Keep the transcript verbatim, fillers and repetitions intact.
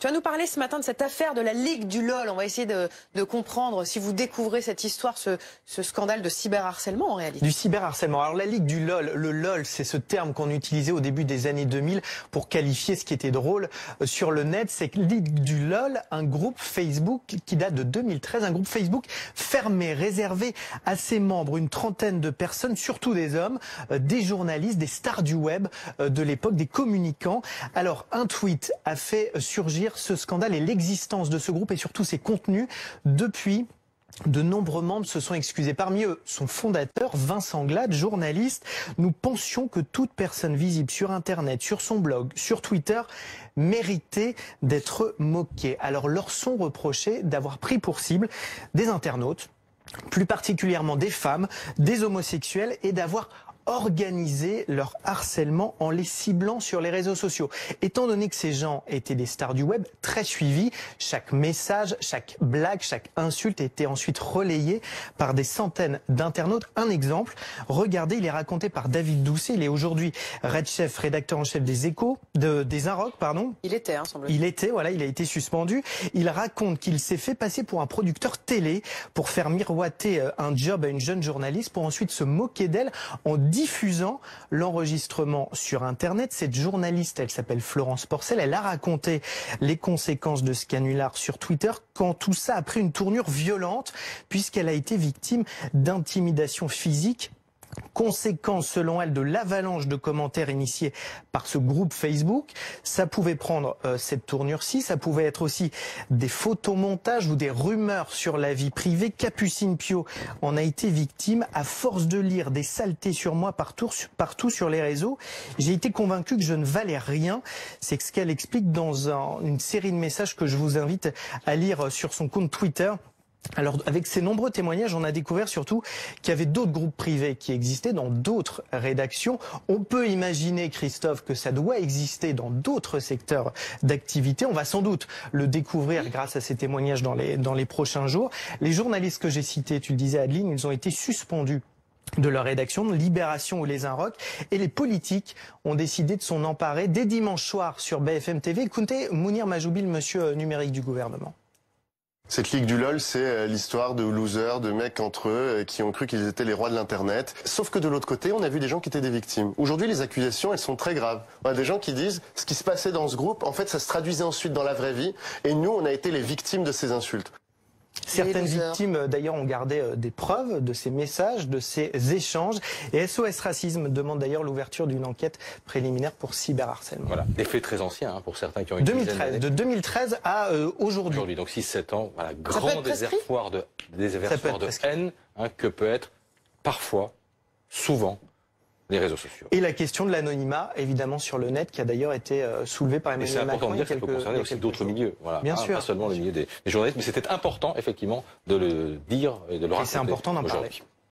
Tu vas nous parler ce matin de cette affaire de la Ligue du LOL. On va essayer de, de comprendre si vous découvrez cette histoire, ce, ce scandale de cyberharcèlement en réalité. Du cyberharcèlement. Alors la Ligue du LOL, le LOL, c'est ce terme qu'on utilisait au début des années deux mille pour qualifier ce qui était drôle sur le net. C'est que Ligue du LOL, un groupe Facebook qui date de deux mille treize, un groupe Facebook fermé, réservé à ses membres, une trentaine de personnes, surtout des hommes, des journalistes, des stars du web de l'époque, des communicants. Alors un tweet a fait surgir ce scandale et l'existence de ce groupe et surtout ses contenus. Depuis, de nombreux membres se sont excusés. Parmi eux, son fondateur, Vincent Glade, journaliste. Nous pensions que toute personne visible sur Internet, sur son blog, sur Twitter, méritait d'être moquée. Alors leur sont reprochés d'avoir pris pour cible des internautes, plus particulièrement des femmes, des homosexuels, et d'avoir organiser leur harcèlement en les ciblant sur les réseaux sociaux. Étant donné que ces gens étaient des stars du web très suivis, chaque message, chaque blague, chaque insulte était ensuite relayé par des centaines d'internautes. Un exemple, regardez, il est raconté par David Doucet, il est aujourd'hui Red Chef, rédacteur en chef des Échos, de, des Inrocks, pardon. Il était, hein, semble-t-il. Il était, voilà, il a été suspendu. Il raconte qu'il s'est fait passer pour un producteur télé pour faire miroiter un job à une jeune journaliste pour ensuite se moquer d'elle en diffusant l'enregistrement sur Internet. Cette journaliste, elle s'appelle Florence Porcel, elle a raconté les conséquences de ce canular sur Twitter quand tout ça a pris une tournure violente puisqu'elle a été victime d'intimidation physique. Conséquence, selon elle, de l'avalanche de commentaires initiés par ce groupe Facebook. Ça pouvait prendre euh, cette tournure-ci, ça pouvait être aussi des photomontages ou des rumeurs sur la vie privée. Capucine Pio en a été victime. À force de lire des saletés sur moi partout, partout sur les réseaux, j'ai été convaincu que je ne valais rien. C'est ce qu'elle explique dans un, une série de messages que je vous invite à lire sur son compte Twitter. Alors, avec ces nombreux témoignages, on a découvert surtout qu'il y avait d'autres groupes privés qui existaient dans d'autres rédactions. On peut imaginer, Christophe, que ça doit exister dans d'autres secteurs d'activité. On va sans doute le découvrir grâce à ces témoignages dans les, dans les prochains jours. Les journalistes que j'ai cités, tu le disais Adeline, ils ont été suspendus de leur rédaction, de Libération ou Les Inrocks, et les politiques ont décidé de s'en emparer dès dimanche soir sur B F M T V. Écoutez, Mounir Majoubi, le monsieur numérique du gouvernement. Cette Ligue du LOL, c'est l'histoire de losers, de mecs entre eux qui ont cru qu'ils étaient les rois de l'Internet. Sauf que de l'autre côté, on a vu des gens qui étaient des victimes. Aujourd'hui, les accusations, elles sont très graves. On a des gens qui disent ce qui se passait dans ce groupe, en fait, ça se traduisait ensuite dans la vraie vie. Et nous, on a été les victimes de ces insultes. Certaines victimes, d'ailleurs, ont gardé des preuves de ces messages, de ces échanges. Et S O S Racisme demande d'ailleurs l'ouverture d'une enquête préliminaire pour cyberharcèlement. Voilà, des faits très anciens hein, pour certains qui ont une deux mille treize, de deux mille treize à euh, aujourd'hui. Aujourd'hui, donc six sept ans, voilà, grand désertoir de, désertoir de haine hein, que peut être parfois, souvent, les réseaux sociaux. Et la question de l'anonymat, évidemment, sur le net, qui a d'ailleurs été euh, soulevée par Emmanuel Macron. C'est important de dire que ça peut concerner aussi d'autres milieux. Voilà. Bien ah, sûr. Pas seulement le milieu des, des journalistes, mais c'était important, effectivement, de le dire et de le raconter. Et c'est important d'en parler.